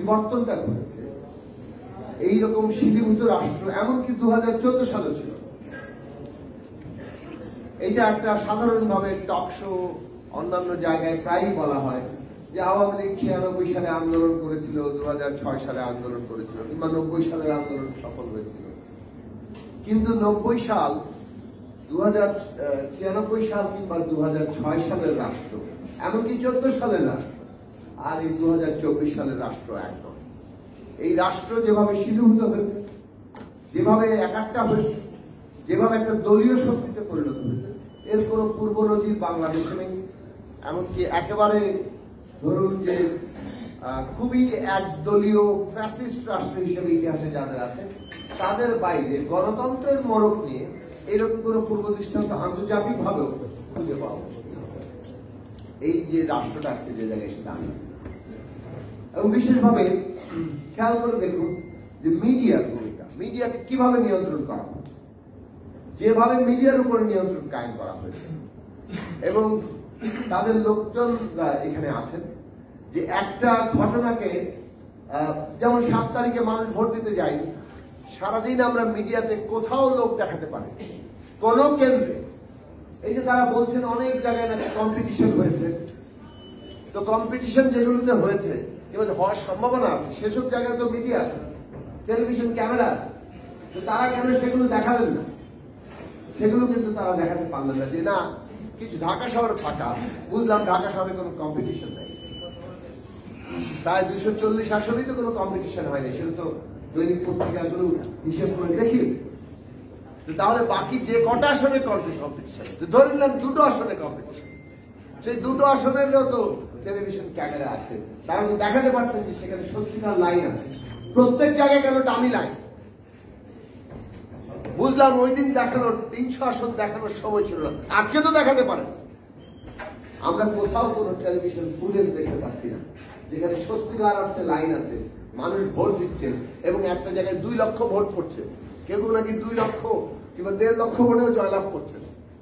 বিবর্তনটা ঘটেছে, এইরকম শিলীভূত রাষ্ট্র এমনকি 2014 সালে ছিল। এইটা একটা সাধারণভাবে টক শো অন্যান্য জায়গায় প্রায়ই বলা হয় যে আওয়ামী লীগ 96 সালে আন্দোলন করেছিল, 2006 সালে আন্দোলন করেছিল, কিংবা 90 সালের আন্দোলন সফল হয়েছিল। কিন্তু 90 সাল, 2096 সাল কিংবা 2006 সালের রাষ্ট্র, এমনকি 14 সালের রাষ্ট্র আর এই 2024 সালের রাষ্ট্র একদম। এই রাষ্ট্র যেভাবে শিলীভূত হয়েছে, যেভাবে একাট্টা হয়েছে, যেভাবে একটা দলীয় শক্তিতে পরিণত হয়েছে, এর কোন পূর্ব নজির বাংলাদেশে নেই। এমনকি একেবারে ধরুন যে খুবই একদলীয় ফ্যাসিস্ট রাষ্ট্র হিসেবে ইতিহাসে যাদের আছে, তাদের বাইরে গণতন্ত্রের মোড়ক নিয়ে এরকম কোন পূর্ব দৃষ্টান্ত আন্তর্জাতিক ভাবেও খুঁজে পাওয়া এই যে রাষ্ট্রটা আজকে যে জায়গায় এসে দাঁড়িয়ে। এবং বিশেষভাবে খেয়াল করে দেখুন যে মিডিয়ার ভূমিকা, মিডিয়াকে কিভাবে নিয়ন্ত্রণ করা হচ্ছে, যেভাবে মিডিয়ার উপরে নিয়ন্ত্রণ কায়েম করা হয়েছে, এবং তাদের লোকজনরা এখানে আছেন যে একটা ঘটনাকে, যেমন 7 তারিখে মানুষ ভোট দিতে যায়নি, সারাদিন আমরা মিডিয়াতে কোথাও লোক দেখাতে পারি কোন কেন্দ্রে। এই যে তারা বলছেন অনেক জায়গায় নাকি কম্পিটিশন হয়েছে, তো কম্পিটিশন যেগুলোতে হয়েছে এবার হওয়ার সম্ভাবনা আছে, সেসব জায়গায় তো মিডিয়া আছে, টেলিভিশন ক্যামেরা আছে, তো তারা কেন সেগুলো দেখাবেন না? সেগুলো কিন্তু তারা দেখাতে পারলেন না যে না, কিছু ঢাকা শহর ফাঁকা, বুঝলাম ঢাকা শহরে কোনো কম্পিটিশন নেই, প্রায় 240 আসলেই তো কোনো কম্পিটিশন হয়নি, সেটা তো দৈনিক পত্রিকাগুলো হিসেব করে দেখিয়েছে। তাহলে বাকি যে কটা আসনে কম্পিটিশন, ধরে নিলাম 2টো আসনে কম্পিটিশন, সেই 2টো আসনেরও তো টেলিভিশন ক্যামেরা আছে, তারা তো দেখাতে পারতেন যে সেখানে সত্যিকার লাইন আছে, প্রত্যেক জায়গায় কেন টামি লাইন। বুঝলাম ওই দিন দেখানোর 300 আসন দেখানোর সময় ছিল না, আজকে তো দেখাতে পারেন। আমরা কোথাও কোনো টেলিভিশন ফুটেজ দেখতে পাচ্ছি না যেখানে সত্যিকার অর্থে লাইন আছে, মানুষ ভোট দিচ্ছেন এবং একটা জায়গায় 2 লক্ষ ভোট পড়ছে, কেউ নাকি 2 লক্ষ কিংবা 1.5 লক্ষ ভোটেও জয়লাভ করছেন।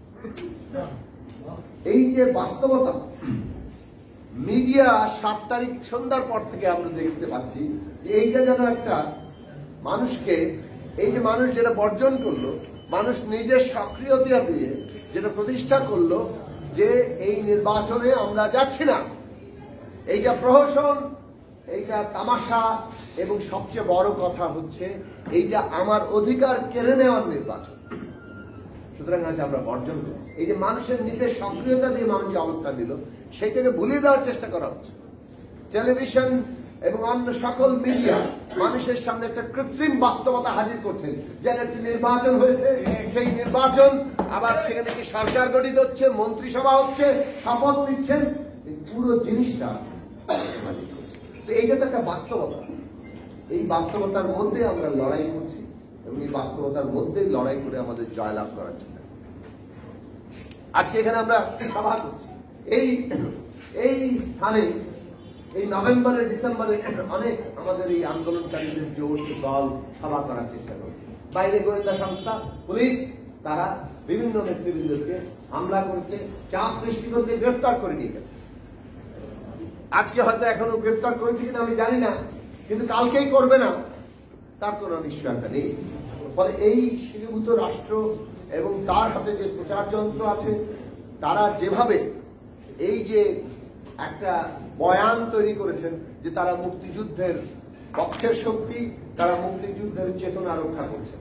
এই যে বাস্তবতা, মিডিয়া 7 তারিখ সন্ধ্যার পর থেকে আমরা দেখতে পাচ্ছি যে এইটা যেন একটা মানুষকে, এই যে মানুষ যেটা বর্জন করলো, মানুষ নিজের সক্রিয়তা দিয়ে যেটা প্রতিষ্ঠা করলো যে এই নির্বাচনে আমরা যাচ্ছি না, এইটা প্রহসন, এইটা তামাশা, এবং সবচেয়ে বড় কথা হচ্ছে এইটা আমার অধিকার কেড়ে নেওয়ার নির্বাচন। সুতরাং আজ আমরা বর্জন করি। এই যে মানুষের নিজের সক্রিয়তা দিয়ে মানুষ যে অবস্থা দিল, সেইটাকে ভুলিয়ে দেওয়ার চেষ্টা করা হচ্ছে। টেলিভিশন এবং অন্য সকল মিডিয়া মানুষের সামনে একটা কৃত্রিম বাস্তবতা হাজির করছেন, যেন একটি নির্বাচন হয়েছে, সেই নির্বাচন আবার সেখানে কি সরকার গঠিত হচ্ছে, মন্ত্রিসভা হচ্ছে, শপথ নিচ্ছেন, পুরো জিনিসটা হাজির করছে। তো এইটা তো একটা বাস্তবতা, এই বাস্তবতার মধ্যে আমরা লড়াই করছি এবং এই বাস্তবতার মধ্যে লড়াই করে আমাদের জয়লাভ করার চিন্তা। আজকে এখানে আমরা সভা করছি, এই স্থানে এই নভেম্বরে ডিসেম্বরে অনেক আমাদের এই আন্দোলনকারীদের জোর দল সভা করার চেষ্টা করছে। বাইরে গোয়েন্দা সংস্থা, পুলিশ, তারা বিভিন্ন নেতৃবৃন্দকে হামলা করেছে, চাপ সৃষ্টি করতে গ্রেফতার করে নিয়ে গেছে। আজকে হয়তো এখনো গ্রেফতার করেছে কিনা আমি জানি না, কিন্তু কালকেই করবে না তার কোনো নিশ্চয়তা নেই। ফলে এই শিলীভূত রাষ্ট্র এবং তার হাতে যে প্রচার যন্ত্র আছে, তারা যেভাবে এই যে একটা বয়ান তৈরি করেছেন যে তারা মুক্তিযুদ্ধের পক্ষের শক্তি, তারা মুক্তিযুদ্ধের চেতনা রক্ষা করছে,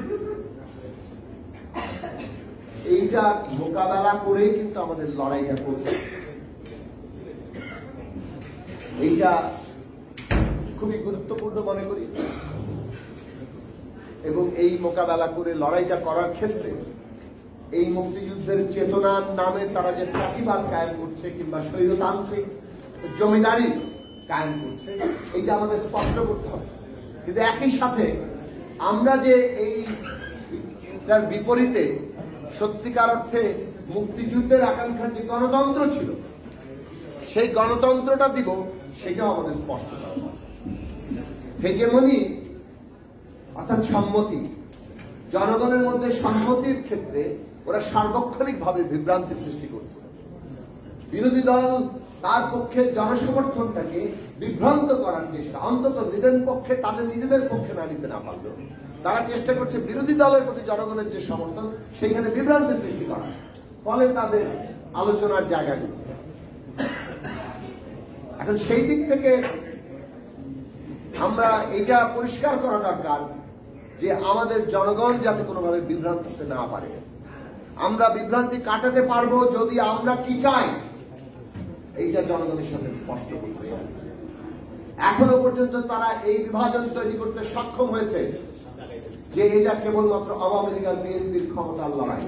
এইটা মোকাবেলা করেই কিন্তু আমাদের লড়াইটা করতে, এইটা খুবই গুরুত্বপূর্ণ মনে করি। এবং এই মোকাবেলা করে লড়াইটা করার ক্ষেত্রে এই মুক্তিযুদ্ধের চেতনার নামে তারা যে ফ্যাসিবাদ কায়েম করছে কিংবা স্বৈরতান্ত্রিক জমিদারি কায়েম করছে, এইটা আমাদের স্পষ্ট করতে হবে। কিন্তু একই সাথে আমরা যে এইটার বিপরীতে সত্যিকার অর্থে মুক্তিযুদ্ধের আকাঙ্ক্ষার যে গণতন্ত্র ছিল, সেই গণতন্ত্রটা দিব, সেটাও আমাদের স্পষ্ট করা হবে। হেজেমনি অর্থাৎ সম্মতি, জনগণের মধ্যে সম্মতির ক্ষেত্রে ওরা সার্বক্ষণিকভাবে বিভ্রান্তি সৃষ্টি করছে। বিরোধী দল তার পক্ষে জনসমর্থনটাকে বিভ্রান্ত করার চেষ্টা, অন্তত নিজের পক্ষে, তাদের নিজেদের পক্ষে না নিতে না পারলেও তারা চেষ্টা করছে বিরোধী দলের প্রতি জনগণের যে সমর্থন সেইখানে বিভ্রান্তি সৃষ্টি করা, ফলে তাদের আলোচনার জায়গা নেই। এখন সেই দিক থেকে আমরা এটা পরিষ্কার করা দরকার যে আমাদের জনগণ যাতে কোনোভাবে বিভ্রান্ত হতে না পারে। আমরা বিভ্রান্তি কাটাতে পারবো যদি আমরা কি চাই এইটা জনগণের সাথে স্পষ্ট করতে হবে। এখনো পর্যন্ত তারা এই বিভাজন তৈরি করতে সক্ষম হয়েছে যে এটা কেবলমাত্র আওয়ামী লীগ আর বিএনপির ক্ষমতার লড়াই।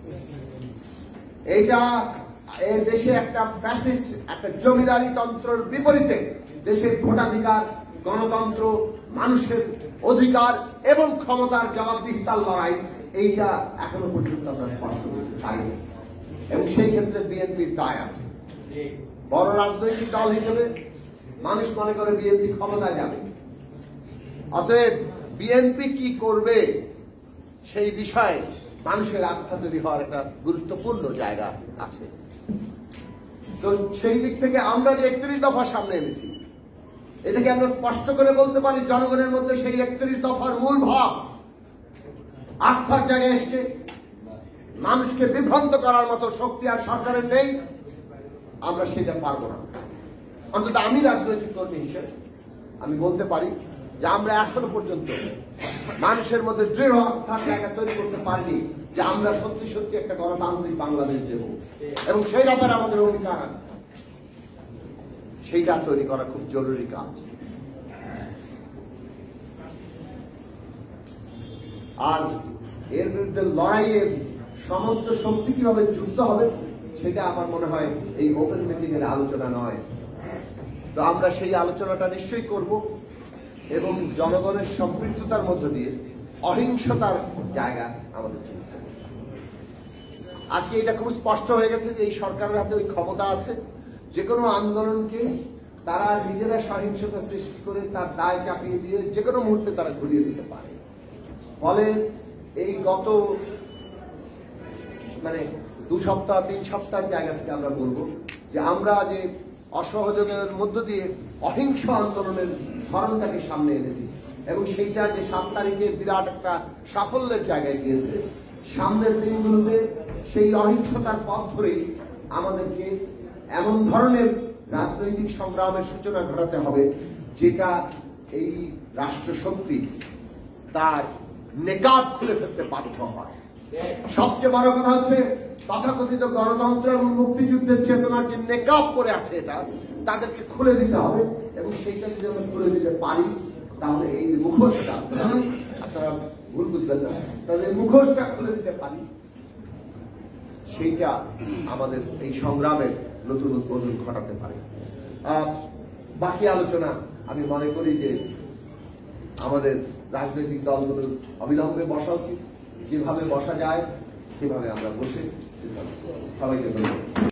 এইটা এই দেশে একটা ফ্যাসিস্ট, একটা জমিদারি তন্ত্রের বিপরীতে দেশের ভোটাধিকার, গণতন্ত্র, মানুষের অধিকার এবং ক্ষমতার জবাবদিহিতার লড়াই। এইটা এখনো পর্যন্ত আমরা স্পষ্ট করতে পারিনি এবং সেই ক্ষেত্রে বিএনপির দায় আছে। বড় রাজনৈতিক দল হিসেবে মানুষ মনে করে বিএনপি ক্ষমতায় যাবে, অতএব বিএনপি কি করবে সেই বিষয়ে মানুষের আস্থা তৈরি হওয়ার একটা গুরুত্বপূর্ণ জায়গা আছে। তো সেই দিক থেকে আমরা যে 31 দফা সামনে এনেছি, এটাকে আমরা স্পষ্ট করে বলতে পারি জনগণের মধ্যে সেই 31 দফার মূল ভাব আস্থার জায়গায় এসছে। মানুষকে বিভ্রান্ত করার মতো শক্তি আর সরকারের নেই, আমরা সেটা পারবো না। অন্তত আমি রাজনৈতিক কর্মী হিসেবে আমি বলতে পারি যে আমরা এখনো পর্যন্ত মানুষের মধ্যে দৃঢ় আস্থার জায়গা তৈরি করতে পারিনি যে আমরা সত্যি সত্যি একটা গণতান্ত্রিক বাংলাদেশ দেব, এবং সেই ব্যাপারে আমাদের অঙ্গীকার আছে। সেইটা তৈরি করা খুব জরুরি কাজ। আর এর বিরুদ্ধে লড়াইয়ে সমস্ত শক্তি কিভাবে যুক্ত হবে সেটা আমার মনে হয় এই ওপেন মিটিং এর আলোচনা নয়। তো আমরা সেই আলোচনাটা নিশ্চয়ই করব এবং জনগণের সম্পৃক্ততার মধ্য দিয়ে অহিংসতার জায়গা আমাদের চিন্তা। আজকে এটা খুব স্পষ্ট হয়ে গেছে যে এই সরকারের হাতে ওই ক্ষমতা আছে, যে কোনো আন্দোলনকে তারা নিজেরা সহিংসতা সৃষ্টি করে তার দায় চাপিয়ে দিয়ে যে কোনো মুহূর্তে তারা ঘুরিয়ে দিতে পারে। ফলে এই গত 2 সপ্তাহ 3 সপ্তাহের জায়গা থেকে আমরা বলবো যে আমরা যে অসহযোগের মধ্য দিয়ে অহিংস আন্দোলনের ধরনটাকে সামনে এনেছি এবং সেইটা যে 7 তারিখে বিরাট একটা সাফল্যের জায়গায় গিয়েছে। সামনের দিনগুলোতে সেই অহিংসতার পথ ধরেই আমাদেরকে এমন ধরনের রাজনৈতিক সংগ্রামের সূচনা ঘটাতে হবে যেটা এই রাষ্ট্রশক্তি তার নেকাব খুলে ফেলতে বাধ্য হয়। সবচেয়ে বড় কথা হচ্ছে তথাকথিত গণতন্ত্র এবং মুক্তিযুদ্ধের চেতনার যে নেকাব করে আছে এটা তাদেরকে খুলে দিতে হবে, এবং সেইটা যদি আমরা খুলে দিতে পারি তাহলে এই মুখোশটা, আপনারা ভুল বুঝবেন না, তাহলে এই মুখোশটা খুলে দিতে পারি, সেইটা আমাদের এই সংগ্রামের নতুন উদ্বোধন ঘটাতে পারে। বাকি আলোচনা আমি মনে করি যে আমাদের রাজনৈতিক দলগুলো অবিলম্বে বসা উচিত, যেভাবে বসা যায় সেভাবে আমরা বসে সবাইকে ধন্যবাদ।